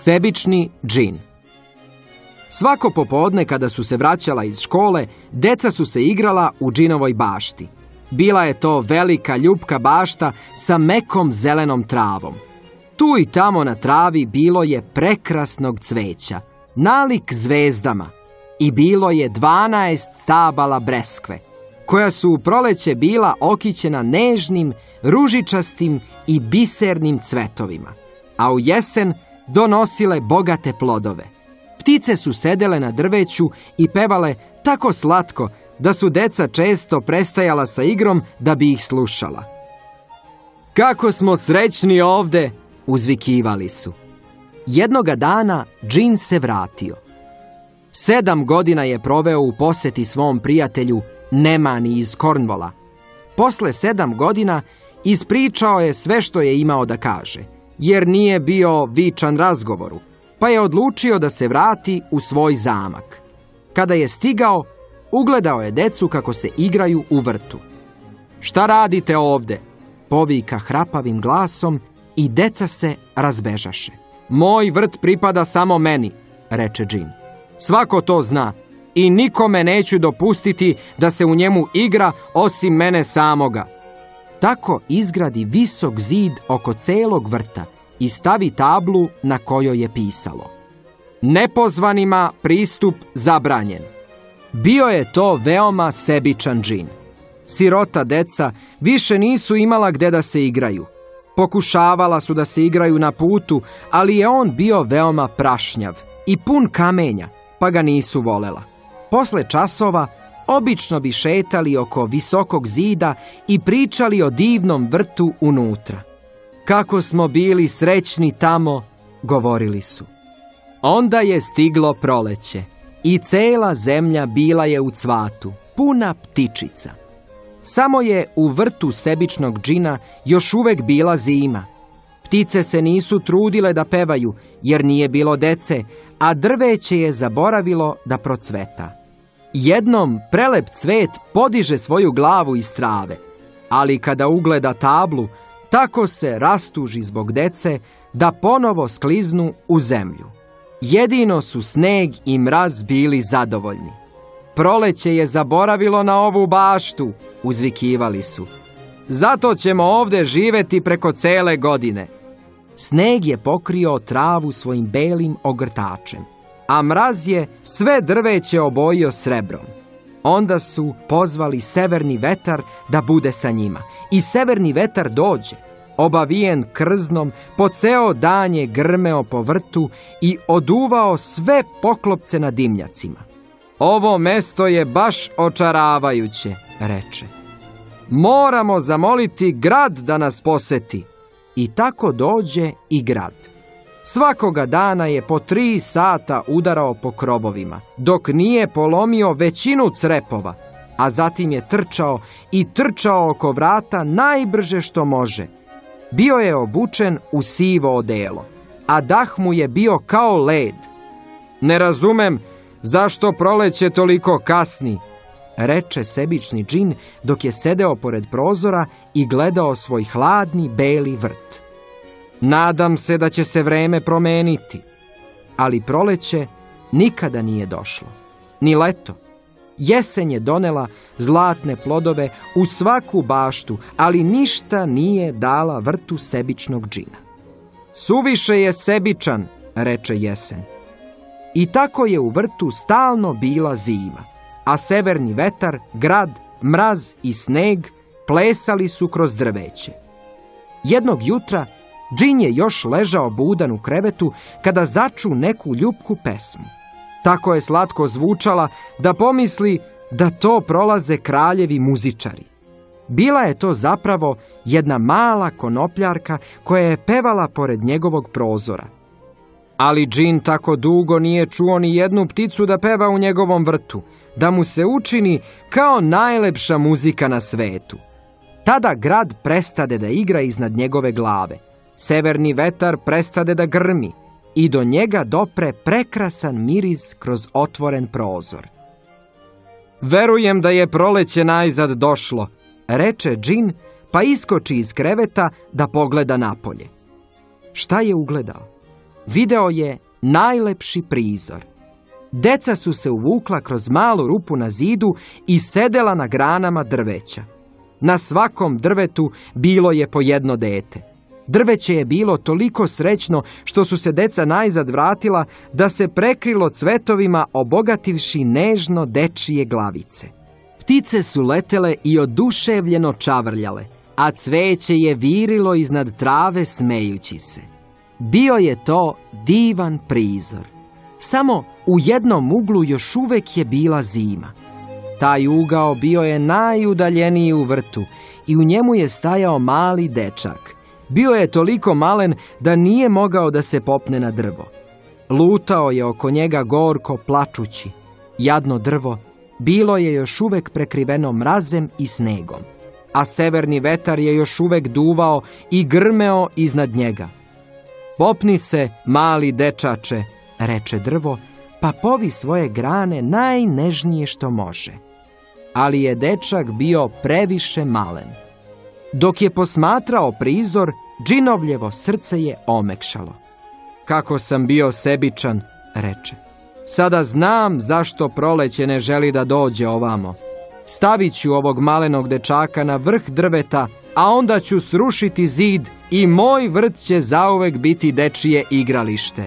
Sebični džin. Svako popodne kada su se vraćala iz škole, deca su se igrala u džinovoj bašti. Bila je to velika ljupka bašta sa mekom zelenom travom. Tu i tamo na travi bilo je prekrasnog cveća, nalik zvezdama, i bilo je 12 stabala breskve, koja su u proleće bila okićena nežnim, ružičastim i bisernim cvetovima, a u jesen donosile bogate plodove. Ptice su sedele na drveću i pevale tako slatko da su deca često prestajala sa igrom da bi ih slušala. Kako smo srećni ovde, uzvikivali su. Jednoga dana džin se vratio. 7 godina je proveo u poseti svom prijatelju Nemani iz Cornwalla. Posle 7 godina ispričao je sve što je imao da kaže, jer nije bio vičan razgovoru, pa je odlučio da se vrati u svoj zamak. Kada je stigao, ugledao je decu kako se igraju u vrtu. Šta radite ovde? Povika hrapavim glasom i deca se razbežaše. Moj vrt pripada samo meni, reče džin. Svako to zna i nikome neću dopustiti da se u njemu igra osim mene samoga. Tako izgradi visok zid oko celog vrta i stavi tablu na kojoj je pisalo: nepozvanima pristup zabranjen. Bio je to veoma sebičan džin. Sirota deca više nisu imala gde da se igraju. Pokušavala su da se igraju na putu, ali je on bio veoma prašnjav i pun kamenja, pa ga nisu volela. Posle časova obično bi šetali oko visokog zida i pričali o divnom vrtu unutra. Kako smo bili srećni tamo, govorili su. Onda je stiglo proleće i cela zemlja bila je u cvatu, puna ptičica. Samo je u vrtu sebičnog džina još uvek bila zima. Ptice se nisu trudile da pevaju, jer nije bilo dece, a drveće je zaboravilo da procveta. Jednom prelep cvet podiže svoju glavu iz trave, ali kada ugleda tablu, tako se rastuži zbog dece da ponovo skliznu u zemlju. Jedino su sneg i mraz bili zadovoljni. Proleće je zaboravilo na ovu baštu, uzvikivali su. Zato ćemo ovde živeti preko cele godine. Sneg je pokrio travu svojim belim ogrtačem, a mraz je sve drveće obojio srebrom. Onda su pozvali severni vetar da bude sa njima. I severni vetar dođe, obavijen krznom, po ceo dan je grmeo po vrtu i oduvao sve poklopce na dimnjacima. Ovo mesto je baš očaravajuće, reče. Moramo zamoliti grad da nas poseti. I tako dođe i grad. Svakoga dana je po 3 sata udarao po krovovima, dok nije polomio većinu crepova, a zatim je trčao i trčao oko vrata najbrže što može. Bio je obučen u sivo odelo, a dah mu je bio kao led. Ne razumem zašto proleće toliko kasni, reče sebični džin dok je sedeo pored prozora i gledao svoj hladni beli vrt. Nadam se da će se vreme promeniti. Ali proleće nikada nije došlo. Ni leto. Jesen je donela zlatne plodove u svaku baštu, ali ništa nije dala vrtu sebičnog džina. Suviše je sebičan, reče jesen. I tako je u vrtu stalno bila zima, a severni vetar, grad, mraz i sneg plesali su kroz drveće. Jednog jutra džin je još ležao budan u krevetu kada začu neku ljupku pesmu. Tako je slatko zvučala da pomisli da to prolaze kraljevi muzičari. Bila je to zapravo jedna mala konopljarka koja je pevala pored njegovog prozora. Ali džin tako dugo nije čuo ni jednu pticu da peva u njegovom vrtu, da mu se učini kao najlepša muzika na svetu. Tada grad prestade da igra iznad njegove glave. Severni vetar prestade da grmi i do njega dopre prekrasan miris kroz otvoren prozor. Verujem da je proleće najzad došlo, reče džin, pa iskoči iz kreveta da pogleda napolje. Šta je ugledao? video je najlepši prizor. Deca su se uvukla kroz malu rupu na zidu i sedela na granama drveća. Na svakom drvetu bilo je po jedno dete. Drveće je bilo toliko srećno što su se deca najzad vratila da se prekrilo cvetovima obogativši nežno dečije glavice. Ptice su letele i oduševljeno čavrljale, a cveće je virilo iznad trave smejući se. Bio je to divan prizor. Samo u jednom uglu još uvek je bila zima. Taj ugao bio je najudaljeniji u vrtu i u njemu je stajao mali dečak. Bio je toliko malen da nije mogao da se popne na drvo. Lutao je oko njega gorko plačući. Jadno drvo bilo je još uvek prekriveno mrazem i snegom, a severni vetar je još uvek duvao i grmeo iznad njega. Popni se, mali dečače, reče drvo, pa povi svoje grane najnežnije što može. Ali je dečak bio previše malen. Dok je posmatrao prizor, džinovljevo srce je omekšalo. Kako sam bio sebičan, reče. Sada znam zašto proleće ne želi da dođe ovamo. Stavit ću ovog malenog dečaka na vrh drveta, a onda ću srušiti zid i moj vrt će zauvek biti dečije igralište.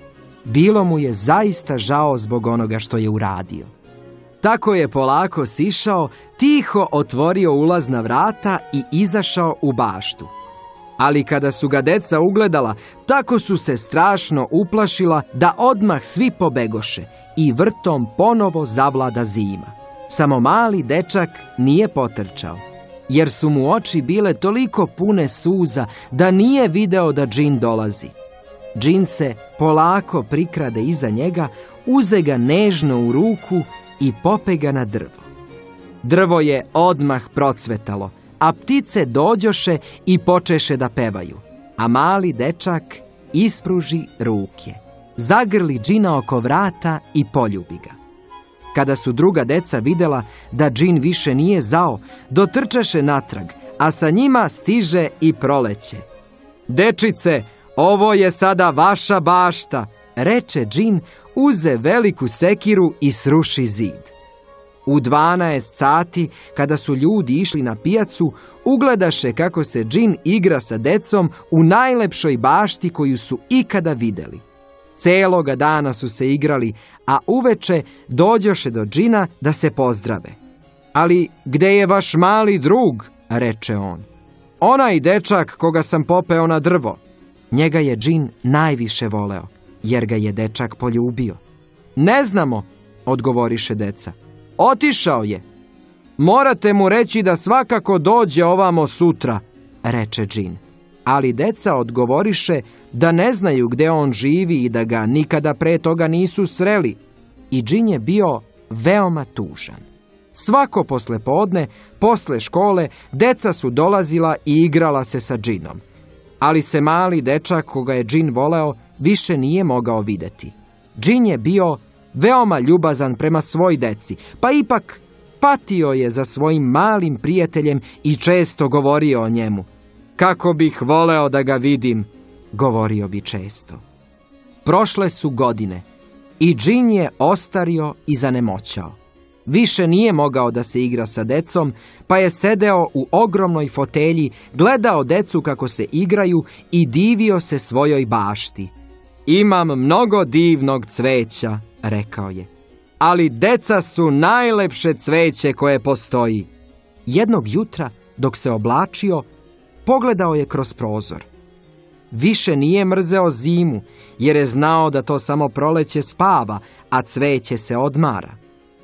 Bilo mu je zaista žao zbog onoga što je uradio. Tako je polako sišao, tiho otvorio ulazna vrata i izašao u baštu. Ali kada su ga deca ugledala, tako su se strašno uplašila da odmah svi pobegoše i vrtom ponovo zavlada zima. Samo mali dečak nije potrčao, jer su mu oči bile toliko pune suza da nije video da džin dolazi. Džin se polako prikrade iza njega, uze ga nežno u ruku i pope ga na drvo. Drvo je odmah procvetalo, a ptice dođoše i počeše da pevaju, a mali dečak ispruži ruke, zagrli džina oko vrata i poljubi ga. Kada su druga deca videla da džin više nije zao, dotrčaše natrag, a sa njima stiže i proleće. Dečice, ovo je sada vaša bašta, reče džin, uze veliku sekiru i sruši zid. U 12 sati, kada su ljudi išli na pijacu, ugledaše kako se džin igra sa decom u najlepšoj bašti koju su ikada videli. Celoga dana su se igrali, a uveče dođoše do džina da se pozdrave. Ali gde je vaš mali drug, reče on. Onaj dečak koga sam popeo na drvo. Njega je džin najviše voleo, jer ga je dečak poljubio. Ne znamo, odgovoriše deca. Otišao je. Morate mu reći da svakako dođe ovamo sutra, reče džin. Ali deca odgovoriše da ne znaju gde on živi i da ga nikada pre toga nisu sreli. I džin je bio veoma tužan. Svako poslepodne, posle škole, deca su dolazila i igrala se sa džinom. Ali se mali dečak koga je džin voleo više nije mogao videti. Džin je bio veoma ljubazan prema svoj deci, pa ipak patio je za svojim malim prijateljem i često govorio o njemu. Kako bih voleo da ga vidim, govorio bi često. Prošle su godine i džin je ostario i zanemoćao. Više nije mogao da se igra sa decom, pa je sedeo u ogromnoj fotelji, gledao decu kako se igraju i divio se svojoj bašti. Imam mnogo divnog cveća, rekao je, ali deca su najlepše cveće koje postoji. Jednog jutra, dok se oblačio, pogledao je kroz prozor. Više nije mrzeo zimu, jer je znao da to samo proleće spava, a cveće se odmara.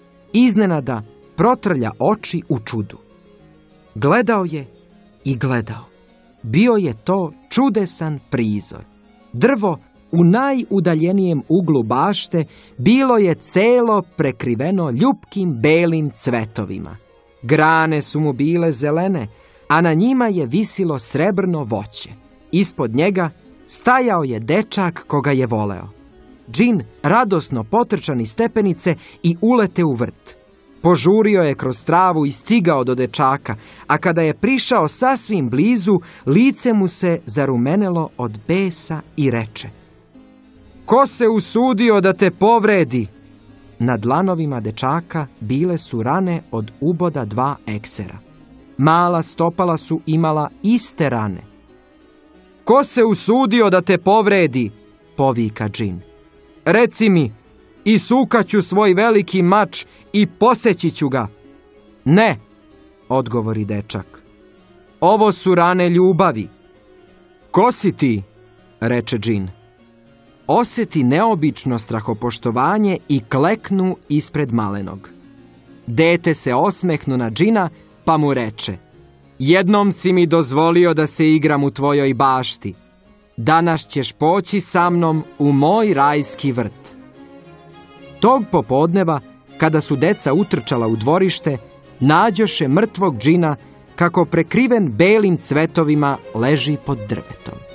Iznenada protrlja oči u čudu. Gledao je i gledao. Bio je to čudesan prizor. Drvo u najudaljenijem uglu bašte bilo je celo prekriveno ljupkim belim cvetovima. Grane su mu bile zelene, a na njima je visilo srebrno voće. Ispod njega stajao je dečak koga je voleo. Džin radosno potrča niz stepenice i ulete u vrt. Požurio je kroz travu i stigao do dečaka, a kada je prišao sasvim blizu, lice mu se zarumenelo od besa i reče: Ko se usudio da te povredi? Na dlanovima dečaka bile su rane od uboda 2 eksera. Mala stopala su imala iste rane. Ko se usudio da te povredi? Povika džin. Reci mi, isukaću svoj veliki mač i poseći ću ga. Ne, odgovori dečak. Ovo su rane ljubavi. Ko si ti? Reče džin. Osjeti neobično strahopoštovanje i kleknu ispred malenog. Dete se osmehnu na džina pa mu reče: jednom si mi dozvolio da se igram u tvojoj bašti. Danas ćeš poći sa mnom u moj rajski vrt. Tog popodneva, kada su deca utrčala u dvorište, nađoše mrtvog džina kako prekriven belim cvetovima leži pod drvetom.